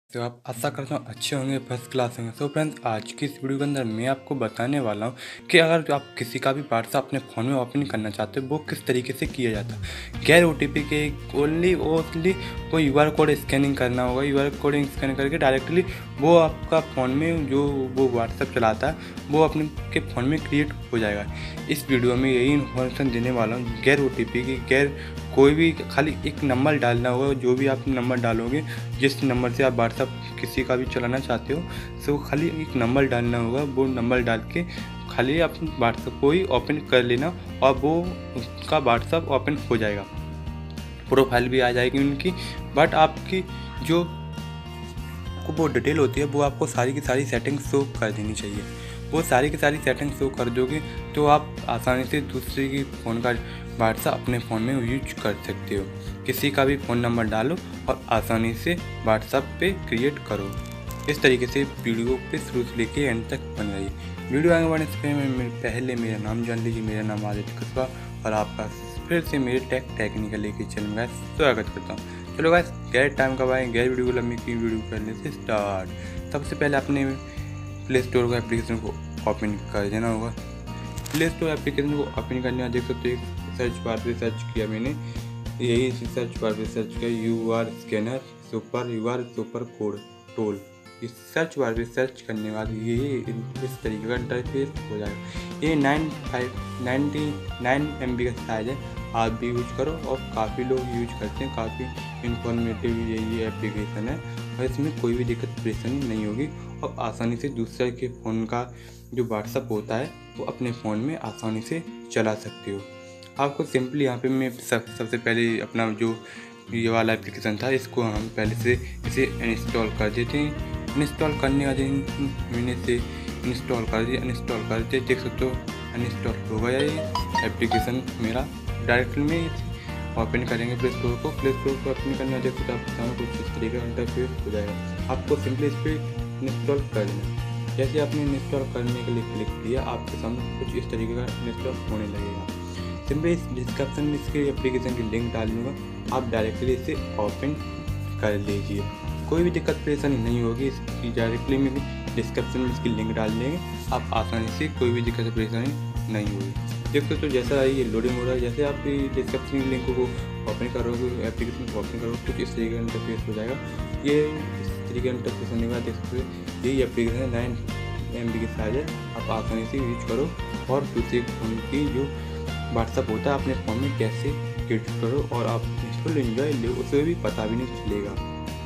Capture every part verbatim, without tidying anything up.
तो आप आशा करता हूँ अच्छे होंगे, फर्स्ट क्लास होंगे। तो फ्रेंड्स, आज की इस वीडियो के अंदर मैं आपको बताने वाला हूँ कि अगर आप किसी का भी व्हाट्सएप अपने फ़ोन में ओपन करना चाहते हो, वो किस तरीके से किया जाता है। गैर ओ टी पी के ओनली ओनली को यू आर कोड स्कैनिंग करना होगा। यू आर कोड स्कैन करके डायरेक्टली वो आपका फ़ोन में जो वो व्हाट्सएप चलाता है वो अपने के फ़ोन में क्रिएट हो जाएगा। इस वीडियो में यही इन्फॉर्मेशन देने वाला हूँ। गैर ओ टी पी की गैर कोई भी खाली एक नंबर डालना होगा। जो भी आप नंबर डालोगे, जिस नंबर से आप व्हाट्सएप किसी का भी चलाना चाहते हो, तो खाली एक नंबर डालना होगा। वो नंबर डाल के खाली आप व्हाट्सएप को ही ओपन कर लेना और वो उसका व्हाट्सएप ओपन हो जाएगा। प्रोफाइल भी आ जाएगी उनकी, बट आपकी जो वो डिटेल होती है वो आपको सारी की सारी सेटिंग्स शो कर देनी चाहिए। वो सारी की सारी सेटिंग्स शो कर दोगे तो आप आसानी से दूसरे की फ़ोन का व्हाट्सएप अपने फ़ोन में यूज कर सकते हो। किसी का भी फ़ोन नंबर डालो और आसानी से व्हाट्सएप पे क्रिएट करो। इस तरीके से वीडियो पे शुरू से लेके एंड तक बन रही। वीडियो आगे बढ़ने से पहले पहले मेरा नाम जान लीजिए। मेरा नाम आदित्य कुशवाहा और आपका फिर से मेरे टेक टेक्निकल लेके चैनल में स्वागत करता हूँ। चलो गाइस, गैर टाइम कब आए, गैर वीडियो लंबी की वीडियो करने से स्टार्ट। सबसे पहले अपने प्ले स्टोर का एप्लीकेशन को ओपन कर देना होगा। प्ले स्टोर एप्लीकेशन को ओपन करने का देख सकते हो, सर्च बार पे सर्च किया मैंने, यही सर्च बार पे सर्च किया Q R scanner super Q R super code tool. इस सर्च बार पे सर्च करने के बाद ये इस तरीके का इंटरफेस हो जाएगा। ये nine five ninety nine M B का साइज है। आप भी यूज करो और काफ़ी लोग यूज करते हैं। काफ़ी इंफॉर्मेटिव ये एप्लीकेशन है और इसमें कोई भी दिक्कत परेशानी नहीं होगी और आसानी से दूसरे के फ़ोन का जो व्हाट्सएप होता है वो अपने फ़ोन में आसानी से चला सकते हो। आपको सिंपली यहाँ पे मैं सब सबसे पहले अपना जो ये वाला एप्लीकेशन था इसको हम पहले से इसे इंस्टॉल कर देते हैं। इंस्टॉल करने का दिन मैंने से इंस्टॉल कर दिया। इंस्टॉल कर दिया, देख सकते हो अनइंस्टॉल हो गया ये एप्लीकेशन मेरा। डायरेक्टली में ओपन करेंगे प्ले स्टोर को। प्ले स्टोर को ओपन करने का देख सकते हो आपके सामने कुछ इस तरीके का इंटरफेस हो जाएगा। आपको सिंपली इस पर इंस्टॉल कर देना। जैसे आपने इंस्टॉल करने के लिए क्लिक किया, आपके सामने कुछ इस तरीके का इंस्टॉल होने लगेगा। सिंपली इस डिस्क्रिप्शन में इसके एप्लीकेशन की लिंक डाल दूँगा, आप डायरेक्टली इसे ओपन कर लीजिए। कोई भी दिक्कत परेशानी नहीं होगी। इसकी डायरेक्टली में भी डिस्क्रिप्शन में इसकी लिंक डाल देंगे, आप आसानी से कोई भी दिक्कत परेशानी नहीं होगी। देख सकते हो जैसा ये लोडिंग हो रहा है, जैसे आप डिस्क्रिप्शन की लिंक को ओपन करोगे, एप्लीकेशन को ओपन करोगे, कुछ इस तरीके का इंटरफेस हो जाएगा। ये इस तरीके का इंटरफेस होने के बाद देख सकते हो यही एप्लीकेशन नाइन एम बी की साइज है। आप आसानी से यूज करो और दूसरे फ़ोन की जो व्हाट्सएप होता है अपने फ़ोन में कैसे क्रिएट करो और आप फुल एंजॉय लो, उसे भी पता भी नहीं चलेगा।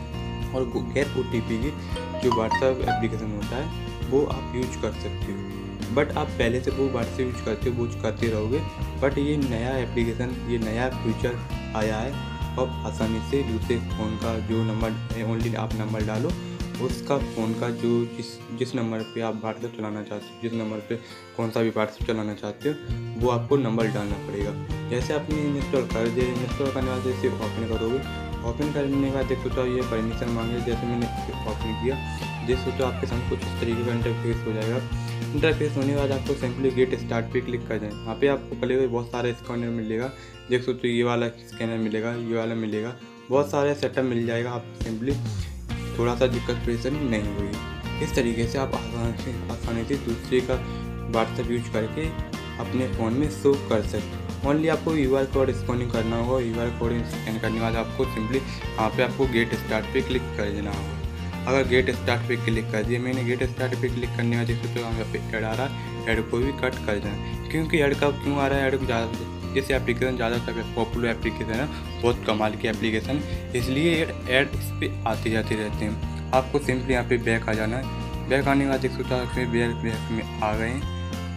और गैर ओ टी पी की जो व्हाट्सएप एप्लीकेशन होता है वो आप यूज कर सकते हो, बट आप पहले से वो व्हाट्सएप यूज करते हो वो करते रहोगे। बट ये नया एप्लीकेशन, ये नया फीचर आया है और आसानी से दूसरे फ़ोन का जो नंबर ओनली आप नंबर डालो, उसका फ़ोन का जो जिस जिस नंबर पे आप व्हाट्सएप चलाना चाहते हो, जिस नंबर पे कौन सा भी व्हाट्सएप चलाना चाहते हो, वो आपको नंबर डालना पड़ेगा। जैसे आपने इंस्टॉल कर दिया, इंस्टॉल करने बाद जैसे ओपन करोगे, ओपन करने के बाद देख सकते हो ये परमिशन मांगे। जैसे मैंने ओपन किया, देख सकते हो आपके सामने कुछ इस तरीके का इंटरफेस हो जाएगा। इंटरफेस होने के बाद आपको सिंपली गेट स्टार्ट पे क्लिक कर दें। यहाँ पे आपको पहले बहुत सारे स्कैनर मिलेगा। देख सकते हो ये वाला स्कैनर मिलेगा, ये वाला मिलेगा, बहुत सारे सेटअप मिल जाएगा। आप सिंपली थोड़ा सा दिक्कत परेशानी नहीं होगी। इस तरीके से आप आसानी से आसानी से दूसरे का व्हाट्सएप यूज करके अपने फ़ोन में शो कर सकते। ओनली आपको यू आर कोड स्कैनिंग करना होगा। यू आर कोड स्कैन करने के बाद आपको सिंपली यहाँ पे आपको गेट स्टार्ट पे क्लिक कर देना होगा। अगर गेट स्टार्ट पे क्लिक कर दिए मैंने, गेट स्टार्ट पे क्लिक करने का देख सकते हो यहाँ पे ऐड आ रहा है, ऐड को भी कट कर देना। क्योंकि ऐड का क्यों आ रहा है, ऐड को ज़्यादा जैसे एप्लीकेशन ज़्यादातर पॉपुलर एप्लीकेशन है, बहुत कमाल की एप्लीकेशन, इसलिए ऐड इस पर आते जाते रहते हैं। आपको सिंपली यहाँ पे बैक आ जाना है। बैक आने के बाद देख सकते हो बैक बैक में आ गए हैं।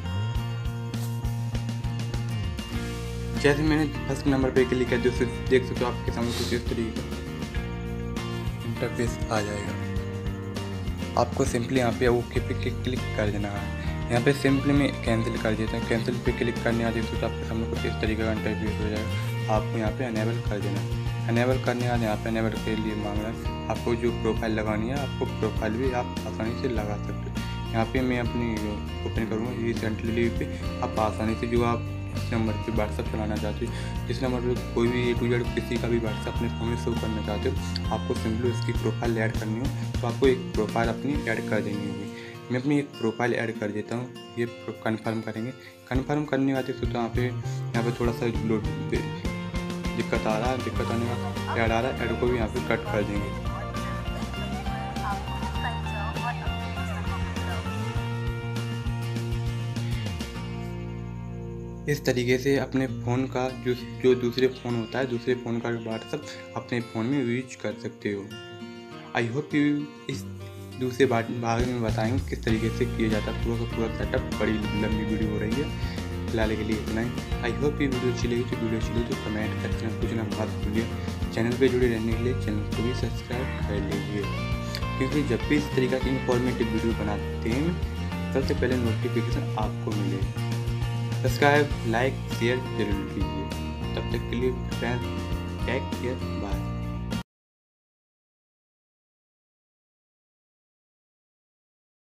जैसे मैंने फर्स्ट नंबर पे क्लिक किया, दोस्तों देख सकते हो आपके सामने कुछ इस तरीके का इंटरफेस आ जाएगा। आपको सिंपली यहाँ पे ओके पे क्लिक कर देना है। यहाँ पे सिंपली मैं कैंसिल कर देता हूँ। कैंसिल पे क्लिक करने का देख सकते हो आपके सामने कुछ इस तरीके का इंटरफेस हो जाएगा। आपको यहाँ पे अनेबल कर देना है। अनेबल करने का यहाँ पे अनेबल के लिए मांग रहा है। आपको जो प्रोफाइल लगानी है, आपको प्रोफाइल भी आप आसानी से लगा सकते हो। यहाँ पे मैं अपनी ओपन करूँगा रिसेंटली पे, आप आसानी से जो आप किस नंबर पे व्हाट्सअप चलाना चाहते हो, जिस नंबर पे कोई भी ए टू जेड किसी का भी व्हाट्सअप अपने फ़ोन में शो करना चाहते हो, आपको सिंपली उसकी प्रोफाइल ऐड करनी हो तो आपको एक प्रोफाइल अपनी ऐड कर देनी होगी। मैं अपनी एक प्रोफाइल ऐड कर देता हूँ, ये कन्फर्म करेंगे। कन्फर्म करने के बाद तो यहाँ पे यहाँ पे थोड़ा सा लोड दिक्कत आ रहा है, दिक्कत आने का ऐड आ रहा है, ऐड को भी यहाँ पे कट कर देंगे। इस तरीके से अपने फ़ोन का जो जो दूसरे फ़ोन होता है, दूसरे फ़ोन का व्हाट्सअप अपने फ़ोन में यूज कर सकते हो। आई होप यू इस दूसरे भाग में बताएंगे किस तरीके से किया जाता है पूरा का पूरा सेटअप। बड़ी लंबी वीडियो हो रही है, फिलहाल के लिए इतना ही। आई होप ये वीडियो अच्छी लगी तो वीडियो अच्छी लगी तो कमेंट करके कुछ ना मत भूलिए। चैनल पे जुड़े रहने के लिए चैनल को भी सब्सक्राइब कर लीजिए, क्योंकि जब भी इस तरीके की इंफॉर्मेटिव वीडियो बनाते हैं सबसे पहले नोटिफिकेशन आपको मिले। सब्सक्राइब, लाइक, शेयर जरूर कीजिए। तब तक के लिए फ्रेंड्स टेक केयर।